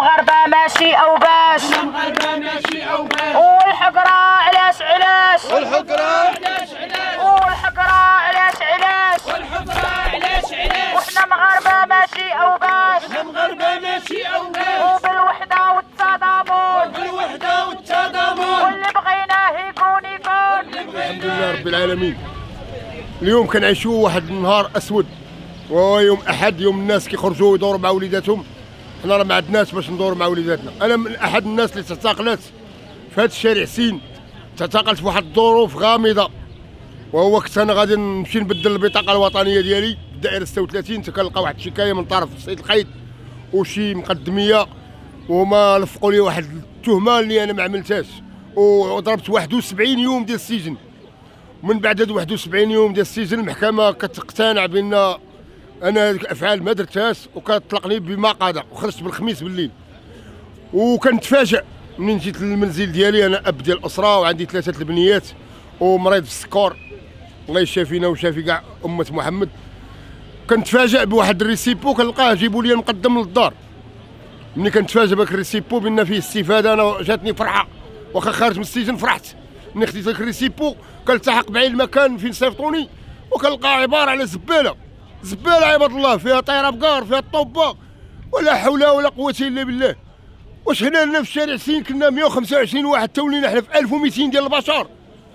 مغاربة ماشي أو باش، والحقرة علاش علاش، والحقرة علاش علاش، وحنا مغاربة ماشي أو باش، وبالوحدة والتضامن، واللي بغيناه يكون الحمد لله رب العالمين. اليوم كنعيشوا واحد النهار اسود، وهو يوم احد، يوم الناس كيخرجوا يدوروا مع وليداتهم. حنا راه ما عندناش باش ندوروا مع وليداتنا. انا من احد الناس اللي تعتقلت في هذا الشارع سين، تعتقلت في واحد الظروف غامضه، وهو كنت انا غادي نمشي نبدل البطاقه الوطنيه ديالي في الدائره 36. كنلقى واحد الشكايه من طرف السيد القايد وشي مقدميه، وهما لفقوا لي واحد التهمه اللي انا ما عملتهاش، وضربت 71 يوم ديال السجن. من بعد هاد 71 يوم ديال السجن المحكمه كتقتنع بان انا هذيك الافعال ما درتهاش، وكتطلقني بما قضى، وخرجت بالخميس بالليل. وكنتفاجئ منين جيت للمنزل ديالي. انا اب ديال الاسره وعندي 3 البنيات ومريض في السكر، الله يشافينا ويشافي كاع امه محمد. كنتفاجئ بواحد الريسيبو كنلقاه جيبوا لي مقدم للدار. ملي كنتفاجئ بهاك الريسيبو بان فيه استفاده، انا جاتني فرحه، واخا خارج من السجن فرحت. ملي خديت هاك الريسيبو كنلتحق بعين المكان فين صيفطوني، وكنلقى عباره على زباله عباد الله، فيها طيره بقار، فيها الطوبه، ولا حول ولا قوه الا بالله. واش هنا لنا في الشارع سين كنا 125 واحد، تولينا حنا في 1200 ديال البشر.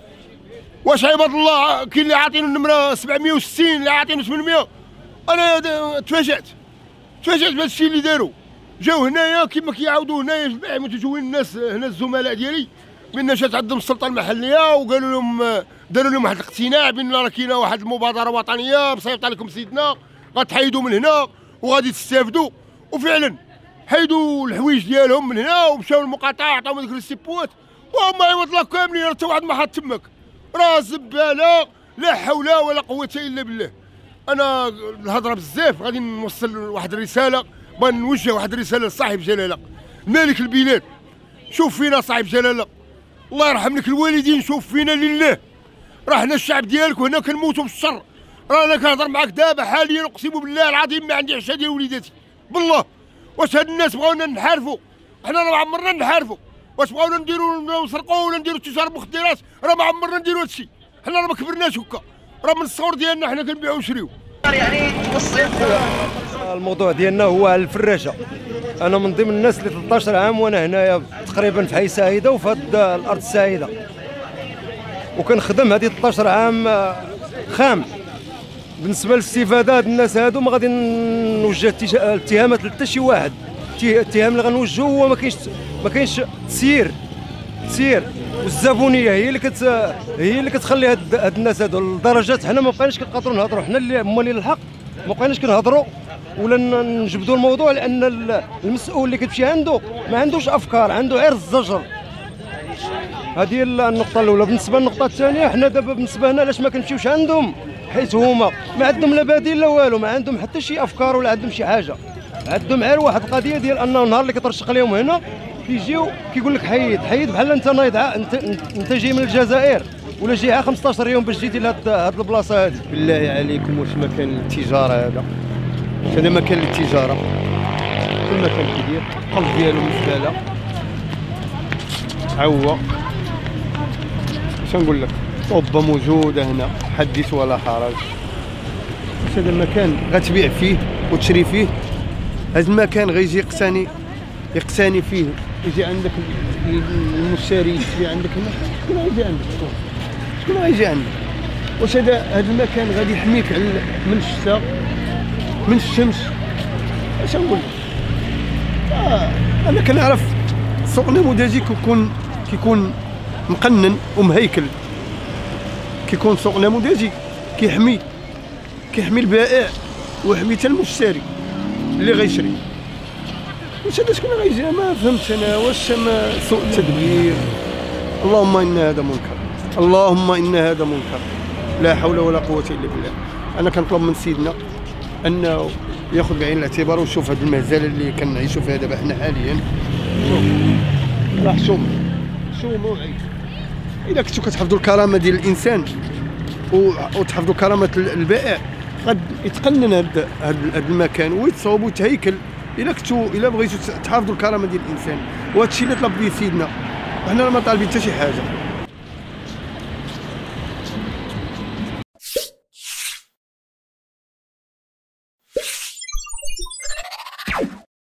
واش عباد الله كاين اللي عاطينو النمره 760، اللي عاطينو 800. انا تفاجأت بهذا الشيء اللي داروا. جاو هنايا كيما كيعاودوا هنايا جميع متجولين الناس هنا الزملاء ديالي، بان جات عندهم السلطه المحليه وقالوا لهم، داروا لهم واحد الاقتناع بان راه كاينه واحد المبادره وطنيه مصيفط عليكم سيدنا، غتحيدوا من هنا وغادي تستافدوا. وفعلا حيدوا الحوايج ديالهم من هنا ومشاو للمقاطعه، عطاهم هذيك السيبوات، وهما عوض الله كاملين حتى واحد ما حط تماك، راه زباله لا حول ولا قوه الا بالله. انا الهضره بزاف، غادي نوصل واحد الرساله، بغا نوجه واحد الرساله لصاحب جلاله مالك البلاد. شوف فينا صاحب جلاله، الله يرحم لك الوالدين، شوف فينا لله، راه حنا الشعب ديالك وهنا كنموتوا بالشر. راه انا كنهضر معاك دابا حاليا اقسم بالله العظيم ما عندي عشاء ديال وليداتي بالله. واش هاد الناس بغاونا نحارفوا؟ حنا راه ما عمرنا نحارفوا. واش بغاونا نديروا نسرقوا ولا نديروا تجار مخدرات؟ راه ما عمرنا نديروا هادشي. حنا راه ما كبرناش هكا، راه من الصغر ديالنا حنا كنبيعوا ونشريو. يعني الموضوع ديالنا هو الفراشه. انا من ضمن الناس اللي 13 عام وانا هنايا تقريبا في حي سعيده وفي هاد الارض السعيده، وكنخدم هذه 13 عام خام. بالنسبه للاستفاده هاد الناس هادو ما غادي نوجه اتهامات لحتى شي واحد. الاتهام اللي غنوجهو هو ما كاينش تسيير، والزبونيه هي اللي كتخلي هاد الناس هادو لدرجه حنا ما بقيناش كنقدروا نهضروا. حنا اللي مالين الحق ما بقيناش كنهضروا ولا نجبدوا الموضوع، لان المسؤول اللي كتمشي عنده ما عندوش افكار، عنده غير الزجر. هذه هي النقطه الاولى. بالنسبه للنقطه الثانيه، حنا دابا بالنسبه لنا علاش ما كنمشيوش عندهم؟ حيت هما ما عندهم لا بديل لا والو، ما عندهم حتى شي افكار ولا عندهم شي حاجه. عندهم غير واحد القضيه ديال انه النهار اللي كترشق لهم هنا كيجيو كيقول لك حيد بحال انت نايض، انت جاي من الجزائر ولا جاي 15 يوم باش جيتي لهاد البلاصه هذه. بالله عليكم، واش مكان للتجاره هذا مكان للتجاره؟ كل مكان كيدير القلب ديالو مزباله. هو اش نقول لك، طوبه موجوده هنا، حدث ولا حرج. واش هذا المكان غتبيع فيه وتشري فيه؟ هذا المكان غيجي يقتني فيه، يجي عندك المشتري يشري عندك هنا. شكون غيجي عندك؟ شكون غيجي عندك؟ واش هذا المكان غادي يحميك من الشتاء من الشمس؟ اش نقول لك؟ انا كنعرف السوق النموذجي كيكون مقنن ومهيكل. كيكون سوق نموذجي كيحمي البائع ويحمي حتى المشتري اللي غيشري. واش هذا شكون غيجي؟ ما فهمتش انا. واش سوء التدبير؟ اللهم ان هذا منكر، اللهم ان هذا منكر، لا حول ولا قوه الا بالله. انا كنطلب من سيدنا انه ياخذ بعين الاعتبار ويشوف هذه المهزله اللي كنعيشوا فيها دابا حنا حاليا. راه شوم موعي. اذا كنتو كتحفظوا الكرامه ديال الانسان وتحفظوا كرامه البائع، غاد يتقنن هذا المكان ويتصاوب ويتهيكل الا بغيتوا تحافظوا الكرامه ديال الانسان، وهذا الشيء اللي طلب به سيدنا، وحنا ما طالبين حتى شي حاجه.